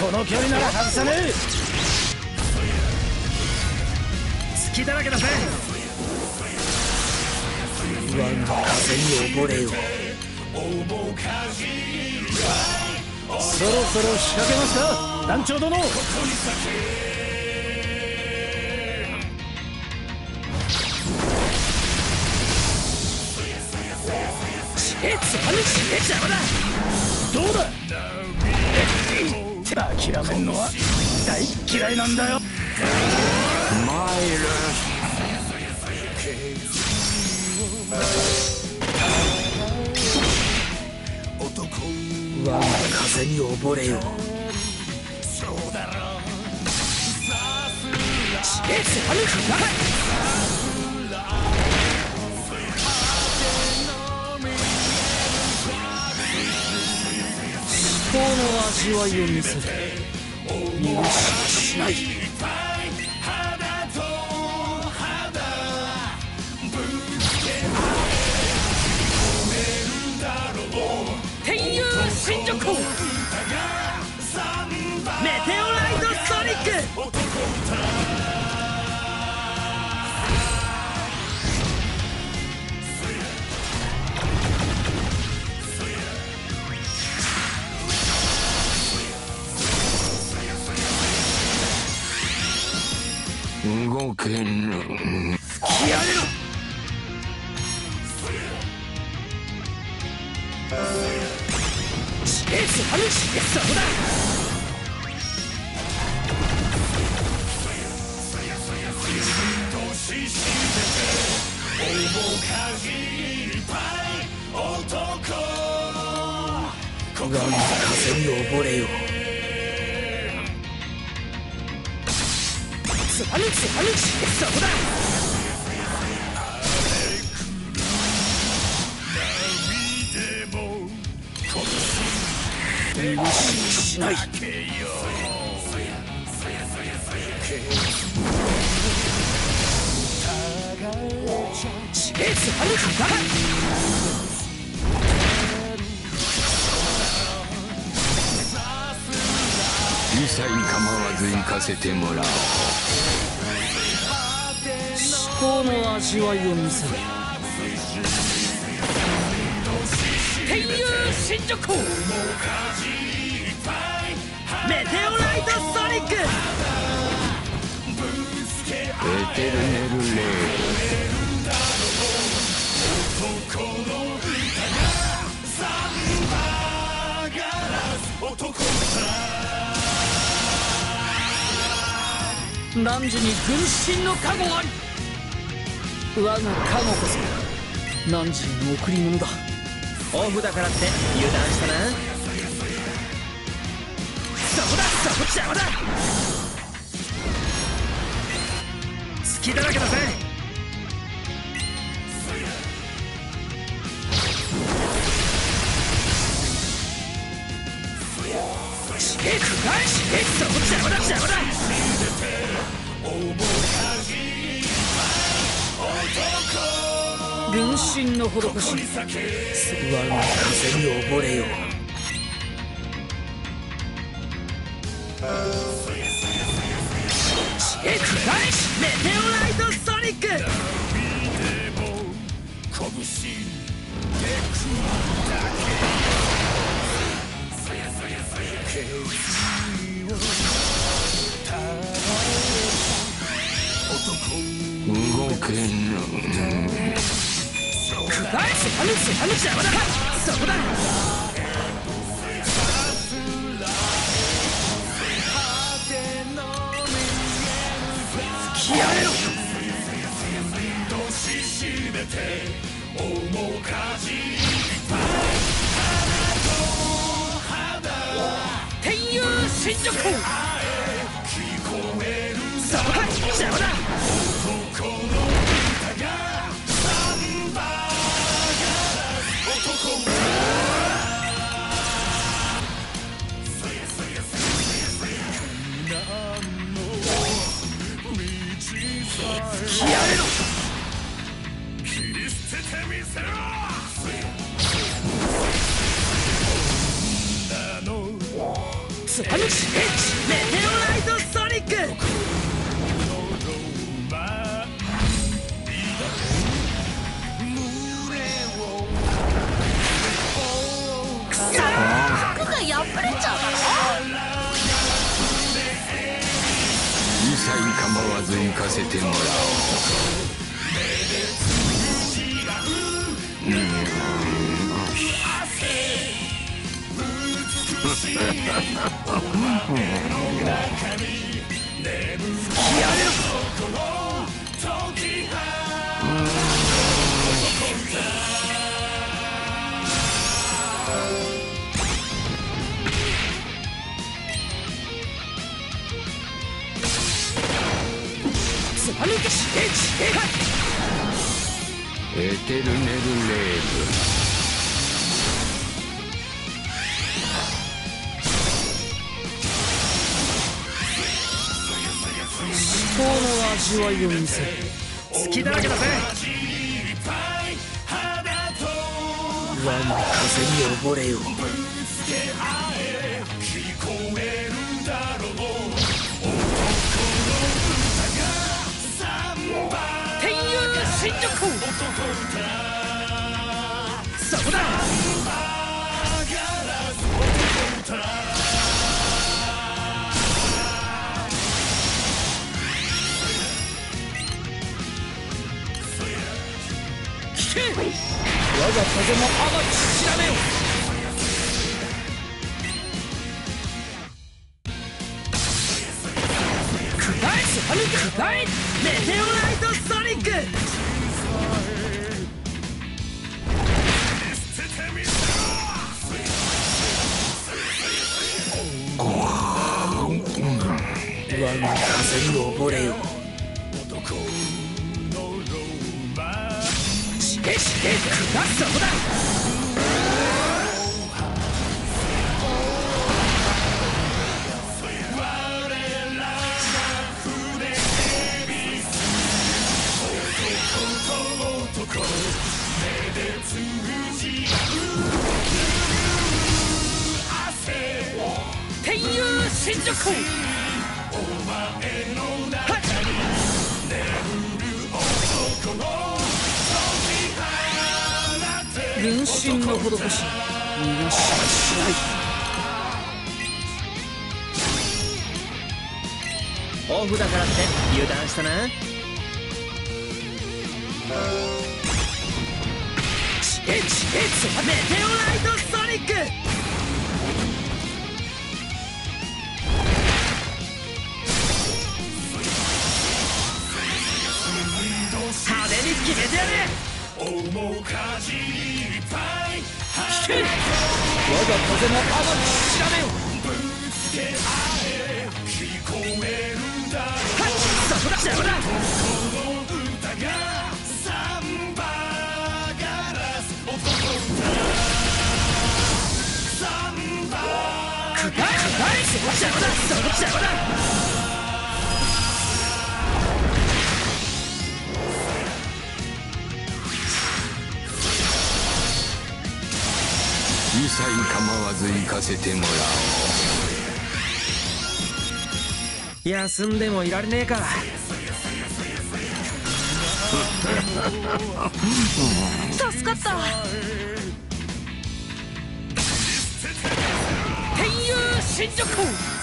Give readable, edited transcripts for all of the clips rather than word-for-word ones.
この距離なら外さねえ。隙だらけだぜ。我が風に溺れよ。そろそろ仕掛けますか団長殿。邪魔だ。どうだ。諦めんのは大嫌いなんだよ。参る。我が風に溺れよ。至高の味わいを見せる。許しはしない。天遊神女光メテオライトソニック。動けぬ。吹き荒れろ。そこだ。我が風に溺れよ。そこだ。許しない。 一切構わず行かせてもらおう。 至高の味わいを見せる。天遊神女光メテオライトソニック。 エテルネルレイ。 汝に軍神の加護あり。我が加護こそ汝への贈り物だ。オフだからって油断したな。そこだ。そこ邪魔だ。隙だらけだぜ。そこ邪魔だ。軍神の施し。我が風に溺れよ。メテオライトソニック。 動けぬ。 邪魔だ。そこだ。吹き荒れろ。天遊神女光そこだ。邪魔だ。吹き荒れろ。 スパニッシュエッジメテオライトソニック。 服が破れちゃうだろ。 一切構わず行かせてもらおう。エテルネルレーブ。 至高の味わいを見せる。隙だらけだぜ。我が風に溺れよう。天佑神女子。そこだ。聞け、我が風も甘き調べよ。クライメテオライトソニック。我が風に溺れよ。しけしけそこだ。天佑神女子。分身の施し逃がしはしない。オフだからって油断したな。メテオライトソニック。派手に決めてやれ。聞け、我が風も甘き調べよ。そこだ邪魔だ。邪魔だ。 一切構わず行かせてもらおう。 休んでもいられねえか。 助かった。 天佑神女子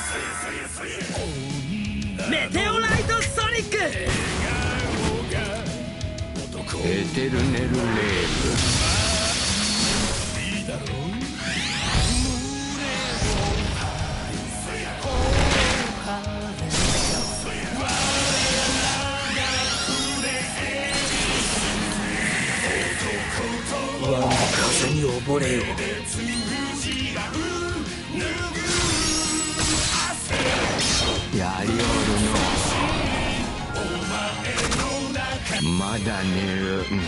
メテオライトソニック。 エテルネルレーブ。 我が風に溺れよ。 やりおるの。まだ寝る。